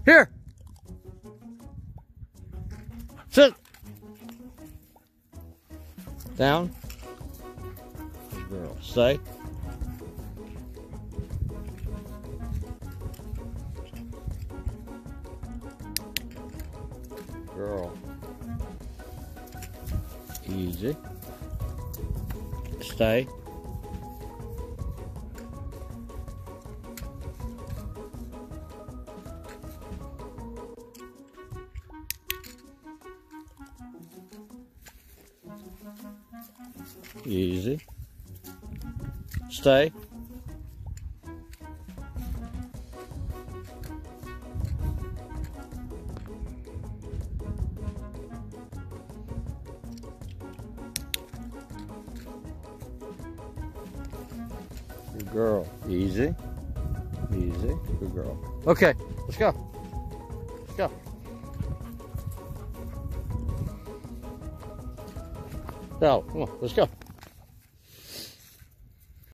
Here. Sit. Down. Good girl. Stay. Girl. Easy. Stay. Easy. Stay. Good girl. Easy. Easy. Good girl. Okay, let's go. Let's go. Now, come on, let's go.